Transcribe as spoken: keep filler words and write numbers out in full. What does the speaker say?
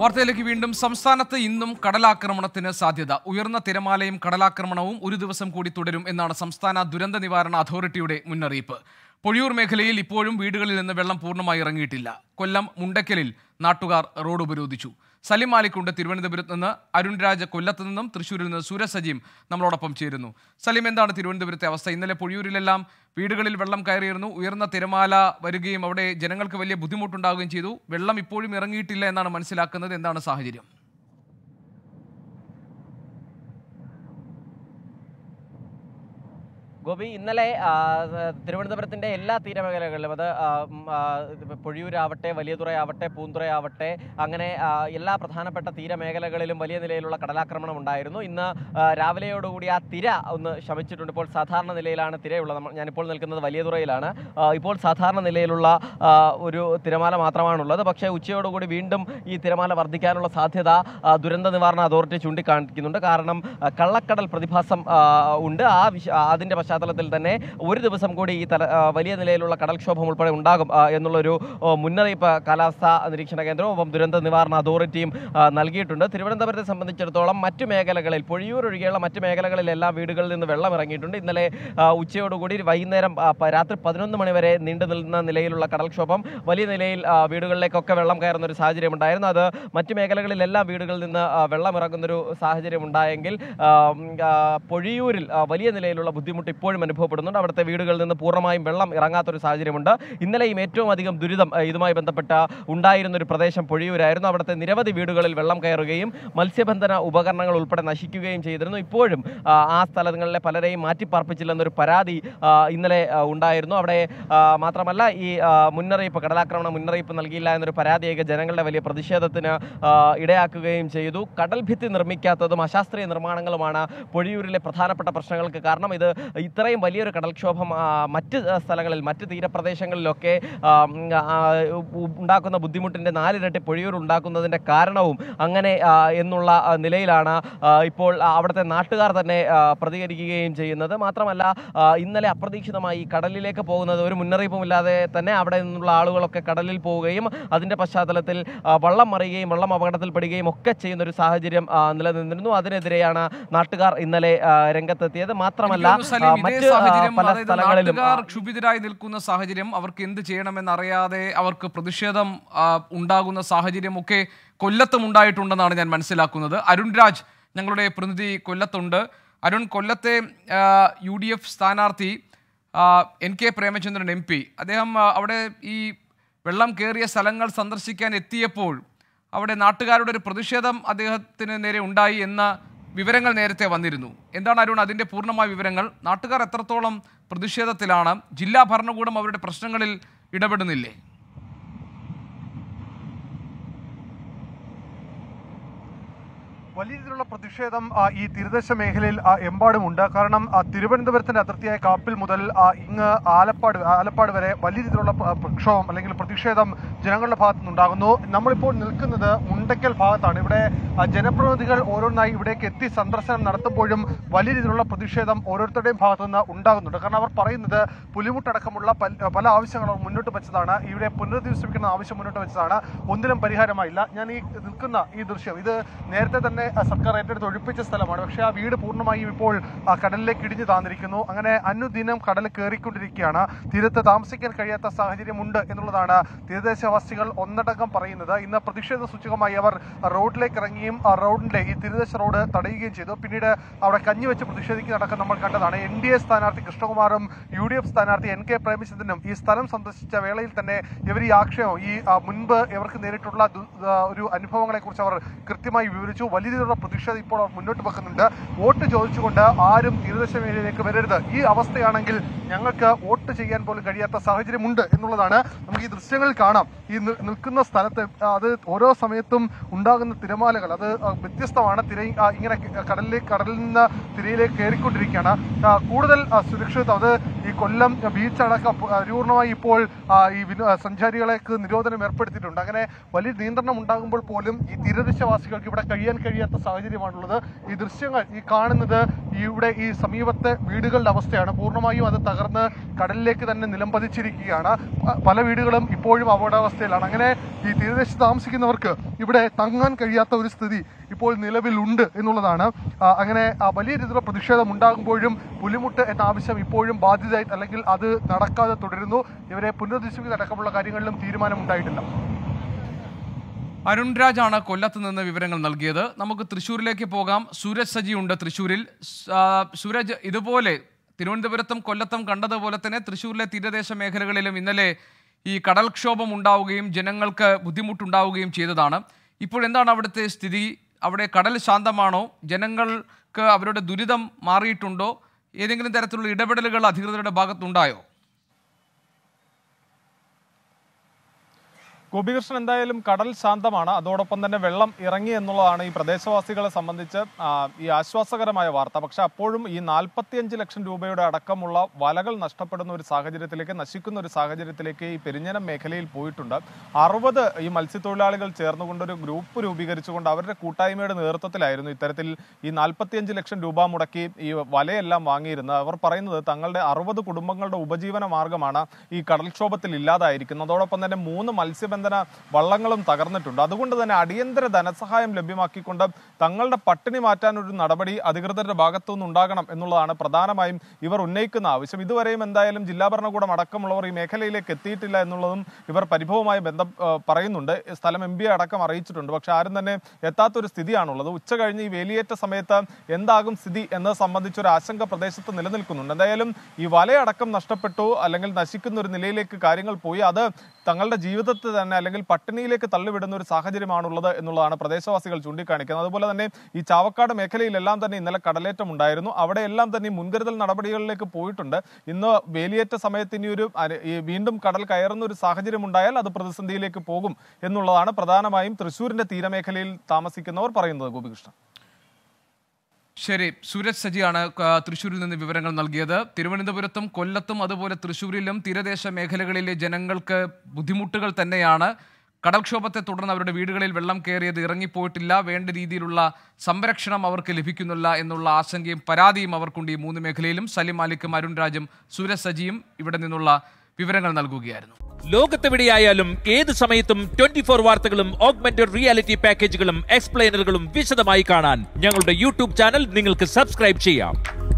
വാർത്തയിലേക്ക് വീണ്ടും. സംസ്ഥാനത്ത് ഇന്നും കടലാക്രമണത്തിന് സാധ്യത. ഉയർന്ന തിരമാലയും കടലാക്രമണവും ഒരു ദിവസം കൂടി തുടരും എന്നാണ് സംസ്ഥാന ദുരന്ത നിവാരണ അതോറിറ്റിയുടെ മുന്നറിയിപ്പ്. പൊഴിയൂർ മേഖലയിൽ ഇപ്പോഴും വീടുകളിൽ നിന്ന് വെള്ളം പൂർണ്ണമായി ഇറങ്ങിയിട്ടില്ല. കൊല്ലം മുണ്ടക്കലിൽ നാട്ടുകാർ റോഡ് ഉപരോധിച്ചു. സലിം മാലിക്കുണ്ട് തിരുവനന്തപുരത്ത് നിന്ന്, അരുൺ രാജ് കൊല്ലത്ത് നിന്നും, തൃശ്ശൂരിൽ നിന്ന് സൂരജ് സജീം നമ്മളോടൊപ്പം ചേരുന്നു. സലിം, എന്താണ് തിരുവനന്തപുരത്തെ അവസ്ഥ? ഇന്നലെ പൊഴിയൂരിലെല്ലാം വീടുകളിൽ വെള്ളം കയറിയിരുന്നു. ഉയർന്ന തിരമാല വരികയും അവിടെ ജനങ്ങൾക്ക് വലിയ ബുദ്ധിമുട്ടുണ്ടാവുകയും ചെയ്തു. വെള്ളം ഇപ്പോഴും ഇറങ്ങിയിട്ടില്ല എന്നാണ് മനസ്സിലാക്കുന്നത്. എന്താണ് സാഹചര്യം? ഗോപി, ഇന്നലെ തിരുവനന്തപുരത്തിൻ്റെ എല്ലാ തീരമേഖലകളിലും, അത് പൊഴിയൂരാവട്ടെ, വലിയതുറയാവട്ടെ, പൂന്തുറയാവട്ടെ, അങ്ങനെ എല്ലാ പ്രധാനപ്പെട്ട തീരമേഖലകളിലും വലിയ നിലയിലുള്ള കടലാക്രമണം ഉണ്ടായിരുന്നു. ഇന്ന് രാവിലെയോടുകൂടി ആ തിര ഒന്ന് ശമിച്ചിട്ടുണ്ട്. ഇപ്പോൾ സാധാരണ നിലയിലാണ് തിരയുള്ളത്. ഞാനിപ്പോൾ നിൽക്കുന്നത് വലിയതുറയിലാണ്. ഇപ്പോൾ സാധാരണ നിലയിലുള്ള ഒരു തിരമാല മാത്രമാണുള്ളത്. പക്ഷേ ഉച്ചയോടുകൂടി വീണ്ടും ഈ തിരമാല വർദ്ധിക്കാനുള്ള സാധ്യത ദുരന്ത നിവാരണ അതോറിറ്റി ചൂണ്ടിക്കാണിക്കുന്നുണ്ട്. കാരണം കള്ളക്കടൽ പ്രതിഭാസം ഉണ്ട്. ആ അതിൻ്റെ പശ്ചാത്തലത്തിൽ തന്നെ ഒരു ദിവസം കൂടി ഈ തല വലിയ നിലയിലുള്ള കടൽക്ഷോഭം ഉൾപ്പെടെ ഉണ്ടാകും എന്നുള്ളൊരു മുന്നറിയിപ്പ് കാലാവസ്ഥാ നിരീക്ഷണ കേന്ദ്രവും ഒപ്പം ദുരന്ത നിവാരണ അതോറിറ്റിയും നൽകിയിട്ടുണ്ട്. തിരുവനന്തപുരത്തെ സംബന്ധിച്ചിടത്തോളം മറ്റു മേഖലകളിൽ, പൊഴിയൂർ ഒഴികെയുള്ള മറ്റു മേഖലകളിലെല്ലാം വീടുകളിൽ നിന്ന് വെള്ളം ഇറങ്ങിയിട്ടുണ്ട്. ഇന്നലെ ഉച്ചയോടുകൂടി വൈകുന്നേരം രാത്രി പതിനൊന്ന് മണി വരെ നീണ്ടു നിൽക്കുന്ന നിലയിലുള്ള കടൽക്ഷോഭം വലിയ നിലയിൽ വീടുകളിലേക്കൊക്കെ വെള്ളം കയറുന്ന ഒരു സാഹചര്യം ഉണ്ടായിരുന്നു. അത് മറ്റു മേഖലകളിലെല്ലാം വീടുകളിൽ നിന്ന് വെള്ളം ഇറങ്ങുന്നൊരു സാഹചര്യം ഉണ്ടായെങ്കിൽ പൊഴിയൂരിൽ വലിയ നിലയിലുള്ള ബുദ്ധിമുട്ട് ഇപ്പോഴും അനുഭവപ്പെടുന്നുണ്ട്. അവിടുത്തെ വീടുകളിൽ നിന്ന് പൂർണ്ണമായും വെള്ളം ഇറങ്ങാത്തൊരു സാഹചര്യമുണ്ട്. ഇന്നലെയും ഏറ്റവും അധികം ദുരിതം ഇതുമായി ബന്ധപ്പെട്ട ഉണ്ടായിരുന്ന ഒരു പ്രദേശം പൊഴിയൂരായിരുന്നു. അവിടുത്തെ നിരവധി വീടുകളിൽ വെള്ളം കയറുകയും മത്സ്യബന്ധന ഉപകരണങ്ങൾ ഉൾപ്പെടെ നശിക്കുകയും ചെയ്തിരുന്നു. ഇപ്പോഴും ആ സ്ഥലങ്ങളിലെ പലരെയും മാറ്റിപ്പാർപ്പിച്ചില്ലെന്നൊരു പരാതി ഇന്നലെ ഉണ്ടായിരുന്നു. അവിടെ മാത്രമല്ല, ഈ മുന്നറിയിപ്പ്, കടലാക്രമണ മുന്നറിയിപ്പ് നൽകിയില്ല എന്നൊരു പരാതിയൊക്കെ ജനങ്ങളുടെ വലിയ പ്രതിഷേധത്തിന് ഇടയാക്കുകയും ചെയ്തു. കടൽ ഭിത്തി നിർമ്മിക്കാത്തതും അശാസ്ത്രീയ നിർമ്മാണങ്ങളുമാണ് പൊഴിയൂരിലെ പ്രധാനപ്പെട്ട പ്രശ്നങ്ങൾക്ക് കാരണം. ഇത് ഇത്രയും വലിയൊരു കടൽക്ഷോഭം മറ്റ് സ്ഥലങ്ങളിൽ, മറ്റ് തീരപ്രദേശങ്ങളിലൊക്കെ ഉണ്ടാക്കുന്ന ബുദ്ധിമുട്ടിൻ്റെ നാലിരട്ടി പൊഴിയൂർ ഉണ്ടാക്കുന്നതിൻ്റെ കാരണവും അങ്ങനെ എന്നുള്ള നിലയിലാണ് ഇപ്പോൾ അവിടുത്തെ നാട്ടുകാർ തന്നെ പ്രതികരിക്കുകയും ചെയ്യുന്നത്. മാത്രമല്ല, ഇന്നലെ അപ്രതീക്ഷിതമായി കടലിലേക്ക് പോകുന്നത് ഒരു മുന്നറിയിപ്പുമില്ലാതെ തന്നെ അവിടെ നിന്നുള്ള ആളുകളൊക്കെ കടലിൽ പോവുകയും അതിൻ്റെ പശ്ചാത്തലത്തിൽ വള്ളം മറിയുകയും വെള്ളം അപകടത്തിൽപ്പെടുകയും ഒക്കെ ചെയ്യുന്നൊരു സാഹചര്യം നിലനിന്നിരുന്നു. അതിനെതിരെയാണ് നാട്ടുകാർ ഇന്നലെ രംഗത്തെത്തിയത്. മാത്രമല്ല, നാട്ടുകാർ ക്ഷുഭിതരായി നിൽക്കുന്ന സാഹചര്യം, അവർക്ക് എന്ത് ചെയ്യണമെന്നറിയാതെ അവർക്ക് പ്രതിഷേധം ഉണ്ടാകുന്ന സാഹചര്യം ഒക്കെ കൊല്ലത്തും ഉണ്ടായിട്ടുണ്ടെന്നാണ് ഞാൻ മനസ്സിലാക്കുന്നത്. അരുൺ രാജ് ഞങ്ങളുടെ പ്രതിനിധി കൊല്ലത്തുണ്ട്. അരുൺ, കൊല്ലത്തെ യു ഡി എഫ് സ്ഥാനാർത്ഥി N K Premachandran M P, അദ്ദേഹം അവിടെ ഈ വെള്ളം കയറിയ സ്ഥലങ്ങൾ സന്ദർശിക്കാൻ എത്തിയപ്പോൾ അവിടെ നാട്ടുകാരുടെ ഒരു പ്രതിഷേധം അദ്ദേഹത്തിന് നേരെ ഉണ്ടായി എന്ന വിവരങ്ങൾ നേരത്തെ വന്നിരുന്നു. എന്താണ് അരുൺ അതിൻ്റെ പൂർണ്ണമായ വിവരങ്ങൾ? നാട്ടുകാർ എത്രത്തോളം പ്രതിഷേധത്തിലാണ്? ജില്ലാ ഭരണകൂടം അവരുടെ പ്രശ്നങ്ങളിൽ ഇടപെടുന്നില്ലേ? വലിയ രീതിയിലുള്ള പ്രതിഷേധം ഈ തീരദേശ മേഖലയിൽ എമ്പാടുമുണ്ട്. കാരണം തിരുവനന്തപുരത്തിന്റെ അതിർത്തിയായ കാപ്പിൽ മുതൽ ഇങ്ങ് ആലപ്പാട് ആലപ്പാട് വരെ വലിയ രീതിയിലുള്ള പ്രക്ഷോഭം അല്ലെങ്കിൽ പ്രതിഷേധം ജനങ്ങളുടെ ഭാഗത്തു നിന്നുണ്ടാകുന്നു. നമ്മളിപ്പോൾ നിൽക്കുന്നത് മുണ്ടക്കൽ ഭാഗത്താണ്. ഇവിടെ ജനപ്രതിനിധികൾ ഓരോന്നായി ഇവിടേക്ക് എത്തി സന്ദർശനം നടത്തുമ്പോഴും വലിയ രീതിയിലുള്ള പ്രതിഷേധം ഓരോരുത്തരുടെയും ഭാഗത്തു നിന്ന് ഉണ്ടാകുന്നുണ്ട്. കാരണം അവർ പറയുന്നത് പുലിമുട്ടടക്കമുള്ള പല ആവശ്യങ്ങളും മുന്നോട്ട് വെച്ചതാണ്. ഇവിടെ പുനരധിവസിപ്പിക്കുന്ന ആവശ്യം മുന്നോട്ട് വെച്ചതാണ്. ഒന്നിനും പരിഹാരമായില്ല. ഞാൻ ഈ നിൽക്കുന്ന ഈ ദൃശ്യം, ഇത് നേരത്തെ തന്നെ സർക്കാർ ഏറ്റെടുത്ത് ഒഴിപ്പിച്ച സ്ഥലമാണ്. പക്ഷേ ആ വീട് പൂർണ്ണമായും ഇപ്പോൾ കടലിലേക്ക് ഇടിഞ്ഞു താന്നിരിക്കുന്നു. അങ്ങനെ അനുദിനം കടൽ കയറിക്കൊണ്ടിരിക്കുകയാണ്. തീരത്ത് താമസിക്കാൻ കഴിയാത്ത സാഹചര്യമുണ്ട് എന്നുള്ളതാണ് തീരദേശവാസികൾ ഒന്നടങ്കം പറയുന്നത്. ഇന്ന് പ്രതിഷേധ സൂചകമായി അവർ റോഡിലേക്ക് ഇറങ്ങിയും റോഡിന്റെ ഈ തീരദേശ റോഡ് തടയുകയും ചെയ്തു. പിന്നീട് അവിടെ കഞ്ഞിവെച്ച് പ്രതിഷേധിക്കുന്നതടക്കം നമ്മൾ കണ്ടതാണ്. എൻ ഡി എ സ്ഥാനാർത്ഥി കൃഷ്ണകുമാറും യു ഡി എഫ് സ്ഥാനാർത്ഥി എൻ കെ പ്രേമചന്ദ്രനും ഈ സ്ഥലം സന്ദർശിച്ച വേളയിൽ തന്നെ ഇവർ ഈ ആക്ഷേപം, ഈ മുൻപ് ഇവർക്ക് നേരിട്ടുള്ള ഒരു അനുഭവങ്ങളെ കുറിച്ച് അവർ കൃത്യമായി വിവരിച്ചു. വലിയ രീതിയിലുള്ള പ്രതിഷേധം ഇപ്പോൾ അവർ മുന്നോട്ട് വെക്കുന്നുണ്ട്. വോട്ട് ചോദിച്ചുകൊണ്ട് ആരും തീരദേശ മേഖലയിലേക്ക് വരരുത്, ഈ അവസ്ഥയാണെങ്കിൽ ഞങ്ങൾക്ക് വോട്ട് ചെയ്യാൻ പോലും കഴിയാത്ത സാഹചര്യമുണ്ട് എന്നുള്ളതാണ് നമുക്ക് ഈ ദൃശ്യങ്ങളിൽ കാണാം. ഈ നിൽക്കുന്ന സ്ഥലത്ത് അത് ഓരോ സമയത്തും ഉണ്ടാകുന്ന തിരമാലകൾ അത് വ്യത്യസ്തമാണ്. തിര ഇങ്ങനെ കടലിലേക്ക് കടലിൽ നിന്ന് തിരയിലേക്ക് കയറിക്കൊണ്ടിരിക്കുകയാണ്. കൂടുതൽ സുരക്ഷിതത്വം അത് ഈ കൊല്ലം ബീച്ചടക്കം പൂർണ്ണമായി ഇപ്പോൾ ഈ സഞ്ചാരികളേക്ക് നിരോധനം ഏർപ്പെടുത്തിയിട്ടുണ്ട്. അങ്ങനെ വലിയ നിയന്ത്രണം ഉണ്ടാകുമ്പോൾ പോലും ഈ തീരദേശവാസികൾക്ക് ഇവിടെ കഴിയാൻ കഴിയാത്ത സാഹചര്യമാണുള്ളത്. ഈ ദൃശ്യങ്ങൾ ഈ കാണുന്നത് ഇവിടെ ഈ സമീപത്തെ വീടുകളുടെ അവസ്ഥയാണ്. പൂർണ്ണമായും അത് തകർന്ന് കടലിലേക്ക് തന്നെ നിലംപതിച്ചിരിക്കുകയാണ്. പല വീടുകളും ഇപ്പോഴും അപകടാവസ്ഥ അവസ്ഥയിലാണ്. അങ്ങനെ ഈ തീരദേശത്ത് താമസിക്കുന്നവർക്ക് ഇവിടെ തങ്ങാൻ കഴിയാത്ത ഒരു സ്ഥിതി ഇപ്പോൾ നിലവിലുണ്ട് എന്നുള്ളതാണ്. അങ്ങനെ വലിയ രീതിയിലുള്ള പ്രതിഷേധം ഉണ്ടാകുമ്പോഴും പുലിമുട്ട് എന്ന ആവശ്യം ഇപ്പോഴും ബാധ്യതയായി അല്ലെങ്കിൽ അത് നടക്കാതെ തുടരുന്നു. ഇവരെ പുനരധിവസിപ്പിക്കുന്നതടക്കമുള്ള കാര്യങ്ങളിലും തീരുമാനമുണ്ടായിട്ടില്ല. അരുൺ രാജാണ് കൊല്ലത്ത് നിന്ന് വിവരങ്ങൾ നൽകിയത്. നമുക്ക് തൃശ്ശൂരിലേക്ക് പോകാം. സൂരജ് സജി ഉണ്ട് തൃശ്ശൂരിൽ. സൂരജ്, ഇതുപോലെ തിരുവനന്തപുരത്തും കൊല്ലത്തും കണ്ടതുപോലെ തന്നെ തൃശ്ശൂരിലെ തീരദേശ മേഖലകളിലും ഇന്നലെ ഈ കടൽക്ഷോഭം ഉണ്ടാവുകയും ജനങ്ങൾക്ക് ബുദ്ധിമുട്ടുണ്ടാവുകയും ചെയ്തതാണ്. ഇപ്പോഴെന്താണ് അവിടുത്തെ സ്ഥിതി? അവിടെ കടൽ ശാന്തമാണോ? ജനങ്ങൾക്ക് അവരുടെ ദുരിതം മാറിയിട്ടുണ്ടോ? ഏതെങ്കിലും തരത്തിലുള്ള ഇടപെടലുകൾ അധികൃതരുടെ ഭാഗത്തുണ്ടായോ? ഗോപികൃഷ്ണൻ, എന്തായാലും കടൽ ശാന്തമാണ്. അതോടൊപ്പം തന്നെ വെള്ളം ഇറങ്ങി എന്നുള്ളതാണ് ഈ പ്രദേശവാസികളെ സംബന്ധിച്ച് ഈ ആശ്വാസകരമായ വാർത്ത. പക്ഷെ അപ്പോഴും ഈ നാൽപ്പത്തിയഞ്ച് ലക്ഷം രൂപയുടെ അടക്കമുള്ള വലകൾ നഷ്ടപ്പെടുന്ന ഒരു സാഹചര്യത്തിലേക്ക്, നശിക്കുന്ന ഒരു സാഹചര്യത്തിലേക്ക് ഈ പെരിഞ്ഞനം മേഖലയിൽ പോയിട്ടുണ്ട്. അറുപത് ഈ മത്സ്യത്തൊഴിലാളികൾ ചേർന്നുകൊണ്ടൊരു ഗ്രൂപ്പ് രൂപീകരിച്ചുകൊണ്ട് അവരുടെ കൂട്ടായ്മയുടെ നേതൃത്വത്തിലായിരുന്നു ഇത്തരത്തിൽ ഈ നാൽപ്പത്തിയഞ്ച് ലക്ഷം രൂപ മുടക്കി ഈ വലയെല്ലാം വാങ്ങിയിരുന്നത്. അവർ പറയുന്നത് തങ്ങളുടെ അറുപത് കുടുംബങ്ങളുടെ ഉപജീവന മാർഗമാണ് ഈ കടൽക്ഷോഭത്തിൽ ഇല്ലാതായിരിക്കുന്നത്. അതോടൊപ്പം തന്നെ മൂന്ന് മത്സ്യബന്ധന വള്ളങ്ങളും തകർന്നിട്ടുണ്ട്. അതുകൊണ്ട് തന്നെ അടിയന്തര ധനസഹായം ലഭ്യമാക്കിക്കൊണ്ട് തങ്ങളുടെ പട്ടിണി മാറ്റാൻ ഒരു നടപടി അധികൃതരുടെ ഭാഗത്തുനിന്ന് ഉണ്ടാകണം എന്നുള്ളതാണ് പ്രധാനമായും ഇവർ ഉന്നയിക്കുന്ന ആവശ്യം. ഇതുവരെയും എന്തായാലും ജില്ലാ ഭരണകൂടം അടക്കമുള്ളവർ ഈ മേഖലയിലേക്ക് എത്തിയിട്ടില്ല എന്നുള്ളതും ഇവർ പരിഭവമായി ബന്ധം പറയുന്നുണ്ട്. സ്ഥലം എം പി അടക്കം അറിയിച്ചിട്ടുണ്ട്. പക്ഷെ ആരും തന്നെ എത്താത്തൊരു സ്ഥിതിയാണുള്ളത്. ഉച്ച കഴിഞ്ഞ് ഈ വേലിയേറ്റ സമയത്ത് എന്താകും സ്ഥിതി എന്നത് സംബന്ധിച്ചൊരു ആശങ്ക പ്രദേശത്ത് നിലനിൽക്കുന്നുണ്ട്. എന്തായാലും ഈ വലയടക്കം നഷ്ടപ്പെട്ടു അല്ലെങ്കിൽ നശിക്കുന്ന ഒരു നിലയിലേക്ക് കാര്യങ്ങൾ പോയി അത് തങ്ങളുടെ ജീവിതത്തെ തന്നെ അല്ലെങ്കിൽ പട്ടിണിയിലേക്ക് തള്ളിവിടുന്ന ഒരു സാഹചര്യമാണുള്ളത് എന്നുള്ളതാണ് പ്രദേശവാസികൾ ചൂണ്ടിക്കാണിക്കുന്നത്. അതുപോലെ തന്നെ ഈ ചാവക്കാട് മേഖലയിലെല്ലാം തന്നെ ഇന്നലെ കടലേറ്റം ഉണ്ടായിരുന്നു. അവിടെയെല്ലാം തന്നെ മുൻകരുതൽ നടപടികളിലേക്ക് പോയിട്ടുണ്ട്. ഇന്ന് വേലിയേറ്റ സമയത്ത് ഇനി ഒരു വീണ്ടും കടൽ കയറുന്ന ഒരു സാഹചര്യം ഉണ്ടായാൽ അത് പ്രതിസന്ധിയിലേക്ക് പോകും എന്നുള്ളതാണ് പ്രധാനമായും തൃശ്ശൂരിന്റെ തീരമേഖലയിൽ താമസിക്കുന്നവർ പറയുന്നത്. ഗോപികൃഷ്ണൻ, ശരി. സൂരജ് സജിയാണ് തൃശ്ശൂരിൽ നിന്ന് വിവരങ്ങൾ നൽകിയത്. തിരുവനന്തപുരത്തും കൊല്ലത്തും അതുപോലെ തൃശ്ശൂരിലും തീരദേശ മേഖലകളിലെ ജനങ്ങൾക്ക് ബുദ്ധിമുട്ടുകൾ തന്നെയാണ്. കടൽക്ഷോഭത്തെ തുടർന്ന് അവരുടെ വീടുകളിൽ വെള്ളം കയറിയത് ഇറങ്ങിപ്പോയിട്ടില്ല, വേണ്ട രീതിയിലുള്ള സംരക്ഷണം അവർക്ക് ലഭിക്കുന്നില്ല എന്നുള്ള ആശങ്കയും പരാതിയും അവർക്കുണ്ട് ഈ മൂന്ന് മേഖലയിലും. സലിം മാലിക്കും അരുൺ രാജും സൂരജ് സജിയും ഇവിടെ നിന്നുള്ള വിവരങ്ങൾ നൽകുകയായിരുന്നു. ലോകത്തെവിടെയായാലും ഏത് സമയത്തും ട്വന്റി ഫോർ വാർത്തകളും ഓഗ്മെന്റഡ് റിയാലിറ്റി പാക്കേജുകളും എക്സ്പ്ലെയിനറുകളും വിശദമായി കാണാൻ ഞങ്ങളുടെ യൂട്യൂബ് ചാനൽ നിങ്ങൾക്ക് സബ്സ്ക്രൈബ് ചെയ്യാം.